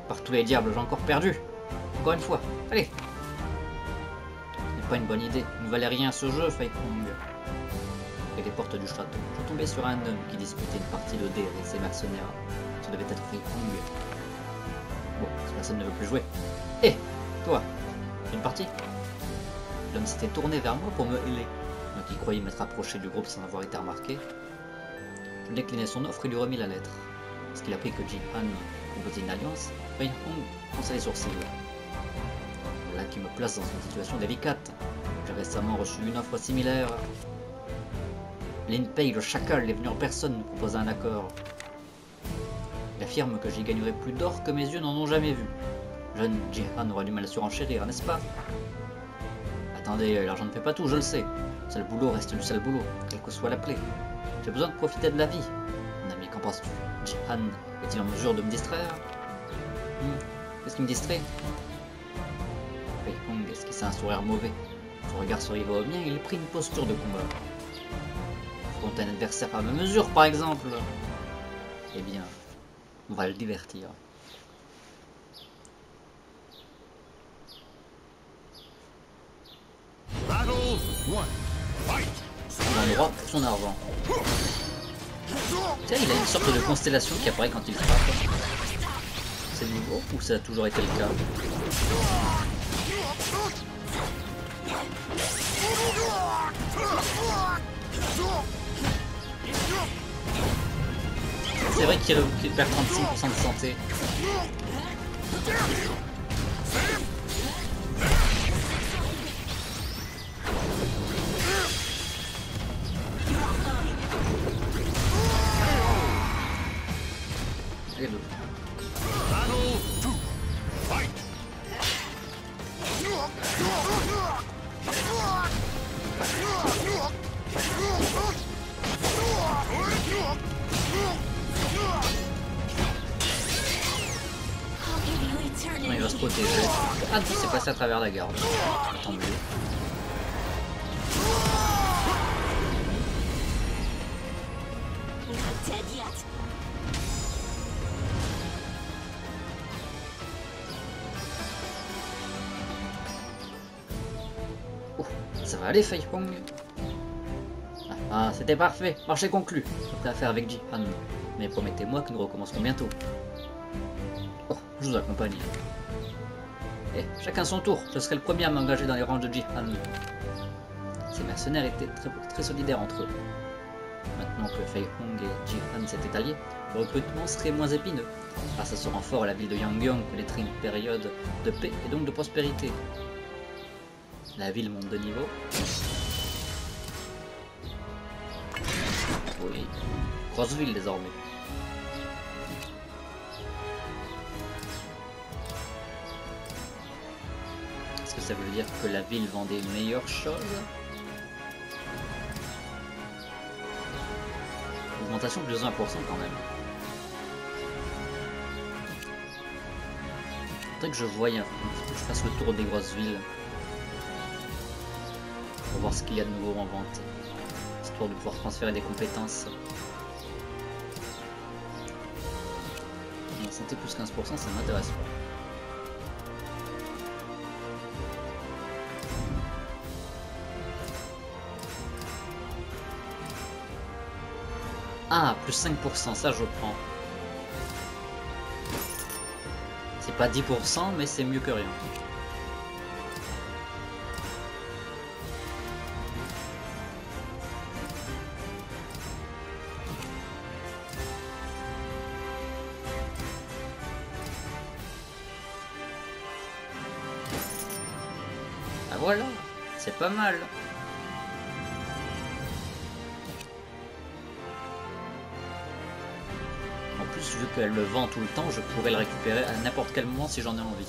Speaker 1: Par tous les diables, j'ai encore perdu. Encore une fois. Allez. Ce n'est pas une bonne idée. Il ne valait rien ce jeu, Fei Hong. Et les portes du château. Je tombais sur un homme qui disputait une partie de dés avec ses mercenaires. Ça devait être Fei Hong. Bon, cette personne ne veut plus jouer. Hé, toi, une partie? L'homme s'était tourné vers moi pour me héler. Donc il croyait m'être approché du groupe sans avoir été remarqué. Je déclinai son offre et lui remis la lettre. Parce qu'il apprit que Ji-Han proposait une alliance, Fei Hong fronça les sourcils. Voilà qui me place dans une situation délicate. J'ai récemment reçu une offre similaire. Lin Pei, le chacal, est venu en personne nous proposer un accord. Il affirme que j'y gagnerai plus d'or que mes yeux n'en ont jamais vu. Jeune Ji-Han aura du mal à surenchérir, n'est-ce pas? Attendez, l'argent ne fait pas tout, je le sais. Le sale boulot reste du sale boulot, quelle que soit la plaie. J'ai besoin de profiter de la vie. Mon ami, qu'en penses-tu? Ji-Han est-il en mesure de me distraire? Qu'est-ce qui me distrait? Fei Hong esquissa un sourire mauvais. Son regard se riva au mien et il prit une posture de combat. Affronter un adversaire à ma mesure, par exemple. Eh bien, on va le divertir.
Speaker 2: Battle 1. Fight!
Speaker 1: Son endroit, son argent. Tiens, il a une sorte de constellation qui apparaît quand il frappe. C'est nouveau ou ça a toujours été le cas? C'est vrai qu'il perd 36% de santé. Les deux.
Speaker 2: Battle 2. Fight!
Speaker 1: Non, il va se protéger. Ah non, c'est passé à travers la garde. Tant mieux. Oh, ça va aller, Fei Hong. Ah, c'était parfait. Marché conclu. Après affaire avec Ji-Han. Mais promettez-moi que nous recommencerons bientôt. Oh, je vous accompagne. Eh, chacun son tour. Je serai le premier à m'engager dans les rangs de Ji-Han. Ces mercenaires étaient très solidaires entre eux. Maintenant que Fei Hong et Ji-Han s'étaient alliés, le recrutement serait moins épineux. Grâce à ce renfort, la ville de Yangyang connaîtrait une période de paix et donc de prospérité. La ville monte de niveau. Oui, grosse ville désormais. Est-ce que ça veut dire que la ville vend des meilleures choses? Augmentation de 2% quand même. Faudrait que je voie, que je fasse le tour des grosses villes. Pour voir ce qu'il y a de nouveau en vente. Histoire de pouvoir transférer des compétences. La santé plus 15%, ça m'intéresse pas. Ah, plus 5%, ça je prends. C'est pas 10%, mais c'est mieux que rien. Ah voilà, c'est pas mal. En plus, vu qu'elle le vend tout le temps, je pourrais le récupérer à n'importe quel moment si j'en ai envie.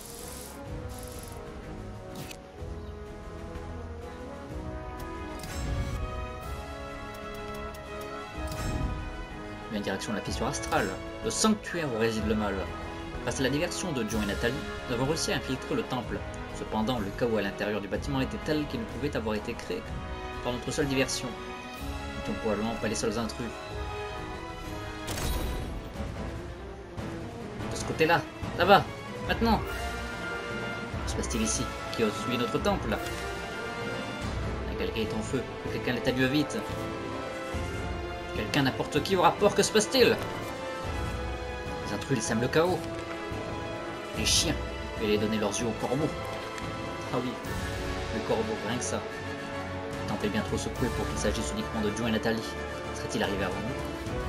Speaker 1: Bien direction de la fissure astrale, le sanctuaire où réside le mal. Grâce à la diversion de John et Nathalie, nous avons réussi à infiltrer le temple. Cependant, le chaos à l'intérieur du bâtiment était tel qu'il ne pouvait avoir été créé par notre seule diversion. Nous n'étions probablement pas les seuls intrus. De ce côté-là, Là-bas, maintenant. Que se passe-t-il ici? Qui a suivi notre temple? La galerie est en feu, que quelqu'un l'éteigne vite. Quelqu'un, n'importe qui, au rapport, que se passe-t-il? Les intrus, ils sèment le chaos. Les chiens, et les donner leurs yeux au corbeau. Ah oui, le corbeau, rien que ça. Le temple est bien trop secoué pour qu'il s'agisse uniquement de Joe et Nathalie. Serait-il arrivé avant nous?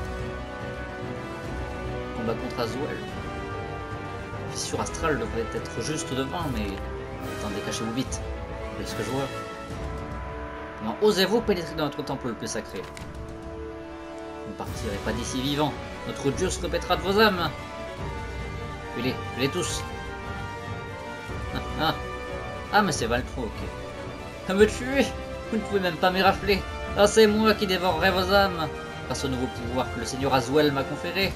Speaker 1: Combat contre Aswell. La fissure astrale devrait être juste devant, mais... Attendez, cachez-vous vite. Vous voyez ce que je vois? Comment osez-vous pénétrer dans notre temple le plus sacré? Vous ne partirez pas d'ici vivant. Notre Dieu se répétera de vos âmes. Tuez-les tous. Ah, mais c'est Valtro, ok. Me tuer? Vous ne pouvez même pas m'érafler. Ah, c'est moi qui dévorerai vos âmes, grâce au nouveau pouvoir que le Seigneur Aswell m'a conféré.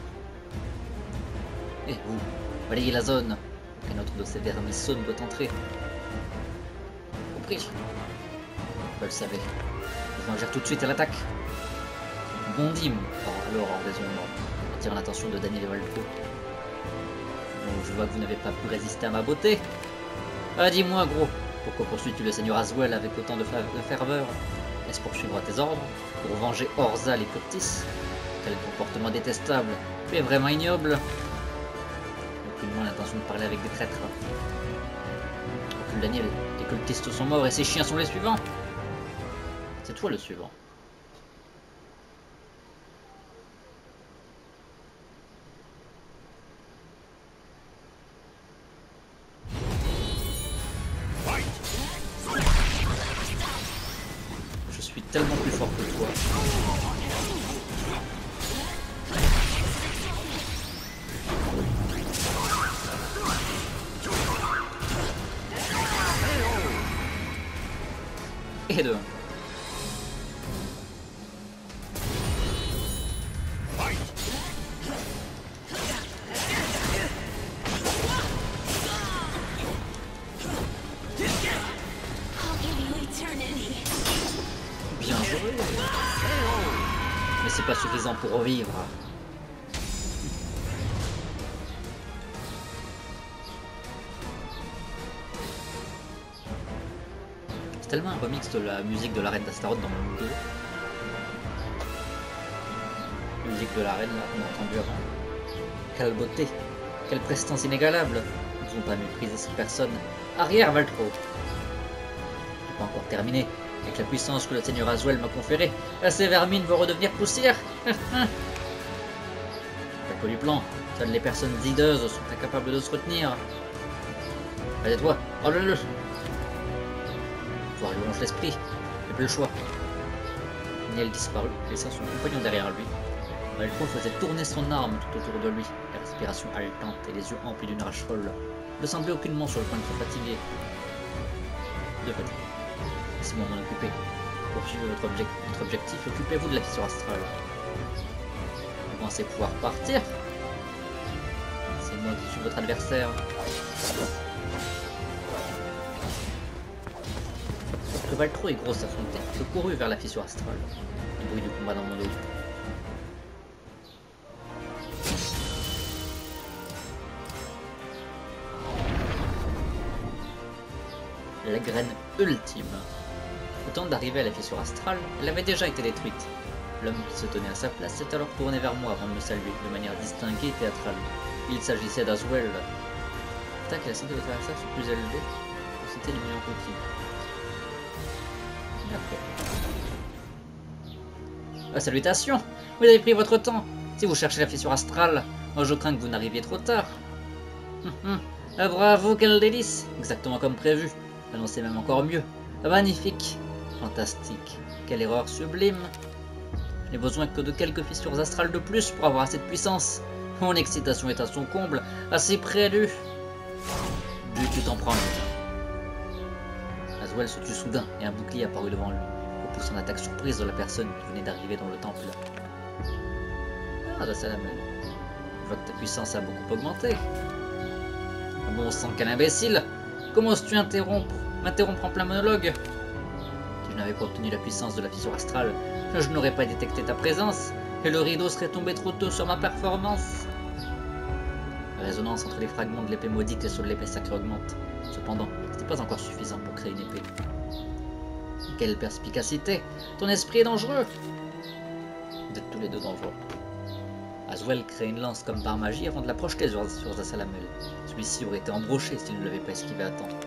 Speaker 1: Et vous, balayez la zone. Aucun autre de ces vermisseaux ne doit entrer. Compris? Je le savais. Je m'engage tout de suite à l'attaque. Bondim, alors en raison attire l'attention de Daniel et Valtro. Bon, je vois que vous n'avez pas pu résister à ma beauté. Ah, dis-moi, gros, pourquoi poursuis-tu le Seigneur Aswell avec autant de ferveur? Est-ce pour suivre tes ordres? Pour venger Orzal et Curtis? Quel comportement détestable! Tu es vraiment ignoble! Aucunement l'intention de parler avec des traîtres. Aucun Daniel, les cultistes sont morts et ces chiens sont les suivants! C'est toi le suivant. Je suis tellement plus fort que toi. Et de 1. Bien joué. Mais c'est pas suffisant pour revivre. C'est tellement un remix de la musique de l'arène d'Astaroth dans le 2. La musique de l'arène, là, qu'on a entendu avant. Quelle beauté, quelle prestance inégalable. Ils n'ont pas méprisé cette personne. Arrière, Valtro. C'est pas encore terminé. Avec la puissance que le Seigneur Aswell m'a conférée, ces vermines vont redevenir poussière. Pas que du plan. Seules les personnes hideuses sont incapables de se retenir. Allez toi, enlève-le. Voir lui ronge l'esprit. Il n'a plus le choix. Niel disparut, laissant son compagnon derrière lui. Valtro faisait tourner son arme tout autour de lui, la respiration haletante et les yeux emplis d'une rage folle. Il ne semblait aucunement sur le point de se fatiguer. Laissez-moi m'en occuper. Poursuivez votre objectif, occupez-vous de la fissure astrale. Vous pensez pouvoir partir? C'est moi qui suis votre adversaire. Que Valtro et Gros s'affrontaient, je courus vers la fissure astrale. Du bruit du combat dans mon dos. La graine ultime. Au temps d'arriver à la fissure astrale, elle avait déjà été détruite. L'homme qui se tenait à sa place s'est alors tourné vers moi avant de me saluer de manière distinguée et théâtrale. Il s'agissait d'Aswell. Tant que la santé de votre adversaire soit plus élevée, la santé diminuée en continu. D'accord. Salutations! Vous avez pris votre temps. Si vous cherchez la fissure astrale, moi je crains que vous n'arriviez trop tard. Bravo, quel délice! Exactement comme prévu. Annoncez même encore mieux. Magnifique. Fantastique. Quelle erreur sublime. Je n'ai besoin que de quelques fissures astrales de plus pour avoir assez de puissance. Mon excitation est à son comble, assez près du... Tu t'en prends. Aswell se tut soudain et un bouclier apparut devant lui, repoussant l'attaque surprise de la personne qui venait d'arriver dans le temple. Ah, Salamel. Je vois que ta puissance a beaucoup augmenté. Bon sang, quel imbécile! Comment oses-tu m'interrompre en plein monologue? Si je n'avais pas obtenu la puissance de la fissure astrale, je n'aurais pas détecté ta présence, et le rideau serait tombé trop tôt sur ma performance. La résonance entre les fragments de l'épée maudite et ceux de l'épée sacrée augmente. Cependant, ce n'est pas encore suffisant pour créer une épée. Quelle perspicacité! Ton esprit est dangereux! Vous êtes tous les deux dangereux. Aswell crée une lance comme par magie avant de la projeter sur Zasalamel. Celui-ci aurait été embroché s'il ne l'avait pas esquivé à temps.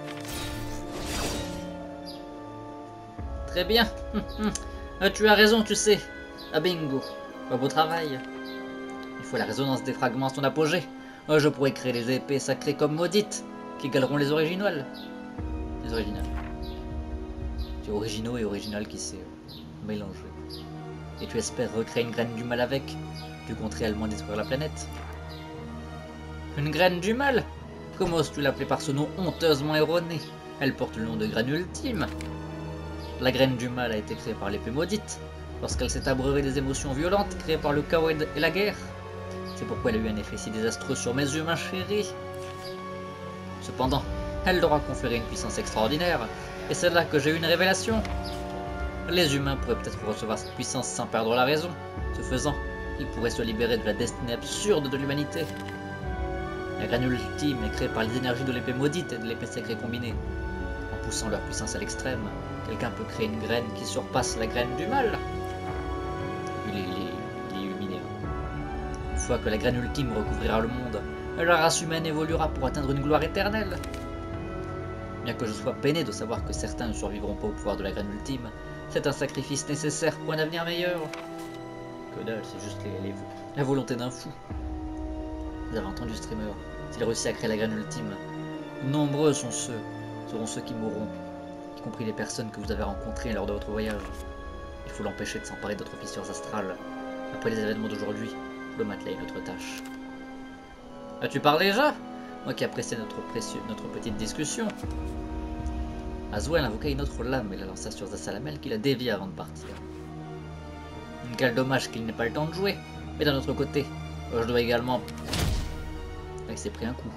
Speaker 1: Très bien. Tu as raison, tu sais. Ah bingo. Beau travail. Il faut la résonance des fragments à son apogée. Je pourrais créer des épées sacrées comme maudites, qui égaleront les originales. Les originales. C'est originaux et original qui s'est mélangé. Et tu espères recréer une graine du mal avec? Tu comptes réellement détruire la planète? Une graine du mal? Comment oses-tu l'appeler par ce nom honteusement erroné? Elle porte le nom de graine ultime. La graine du mal a été créée par l'épée maudite, lorsqu'elle s'est abreuvée des émotions violentes créées par le chaos et la guerre. C'est pourquoi elle a eu un effet si désastreux sur mes humains chéris. Cependant, elle leur a conféré une puissance extraordinaire, et c'est là que j'ai eu une révélation. Les humains pourraient peut-être recevoir cette puissance sans perdre la raison. Ce faisant, ils pourraient se libérer de la destinée absurde de l'humanité. La graine ultime est créée par les énergies de l'épée maudite et de l'épée sacrée combinée. En poussant leur puissance à l'extrême, quelqu'un peut créer une graine qui surpasse la graine du mal. Il est illuminé. Une fois que la graine ultime recouvrira le monde, la race humaine évoluera pour atteindre une gloire éternelle. Bien que je sois peiné de savoir que certains ne survivront pas au pouvoir de la graine ultime, c'est un sacrifice nécessaire pour un avenir meilleur. Que dalle, c'est juste la volonté d'un fou. Vous avez entendu, streamer? S'il réussit à créer la graine ultime, nombreux seront ceux qui mourront, y compris les personnes que vous avez rencontrées lors de votre voyage. Il faut l'empêcher de s'emparer d'autres fissures astrales. Après les événements d'aujourd'hui, le matelas est notre tâche. Tu parles déjà? Moi qui appréciais notre petite discussion. Aswell invoqua une autre lame et la lança sur Zasalamel qui la dévia avant de partir. Quel dommage qu'il n'ait pas le temps de jouer. Mais d'un autre côté, je dois également... Il s'est pris un coup.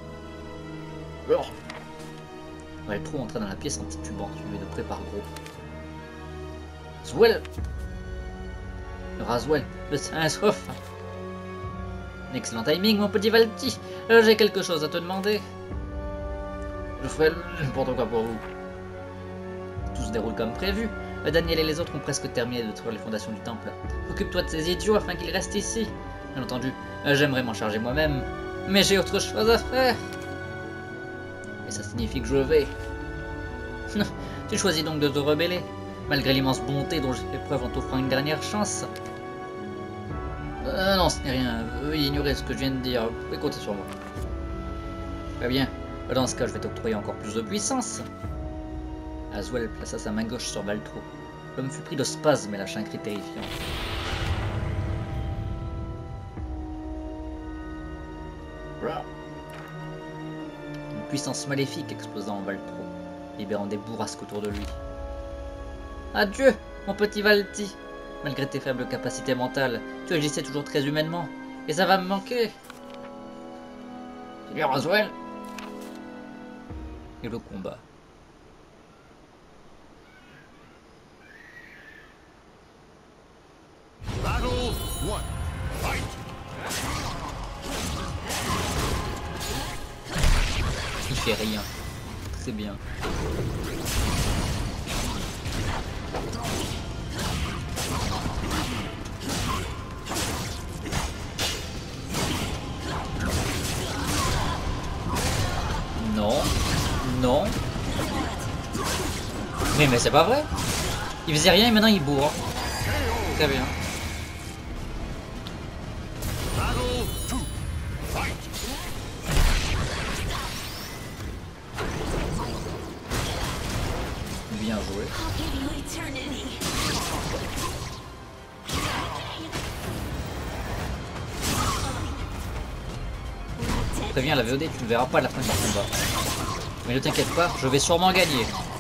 Speaker 1: Valtro entra dans la pièce en titubant, suivi de près par gros. Aswell! Aswell, le saint sauf. Excellent timing, mon petit Valti. J'ai quelque chose à te demander. Je ferai n'importe quoi pour vous. Tout se déroule comme prévu. Daniel et les autres ont presque terminé de détruire les fondations du temple. Occupe-toi de ces idiots afin qu'ils restent ici. Bien entendu, j'aimerais m'en charger moi-même, mais j'ai autre chose à faire. Et ça signifie que je vais. Tu choisis donc de te rebeller, malgré l'immense bonté dont j'ai fait preuve en t'offrant une dernière chance. Non, ce n'est rien. Veuillez ignorer ce que je viens de dire. Vous pouvez compter sur moi. Très bien. Dans ce cas, je vais t'octroyer encore plus de puissance. Aswell plaça sa main gauche sur Valtro. L'homme fut pris de spasmes et lâcha un cri terrifiant. Une puissance maléfique explosa en Valtro, libérant des bourrasques autour de lui. Adieu, mon petit Valti. Malgré tes faibles capacités mentales, tu agissais toujours très humainement, et ça va me manquer. Salut Aswell. Et le combat.
Speaker 2: Battle 1. Fight!
Speaker 1: Il fait rien. C'est bien. Non. Non. Mais c'est pas vrai. Il faisait rien et maintenant il bourre. Très bien. Bien joué. Préviens la VOD, tu ne verras pas la fin du combat. Mais ne t'inquiète pas, je vais sûrement gagner.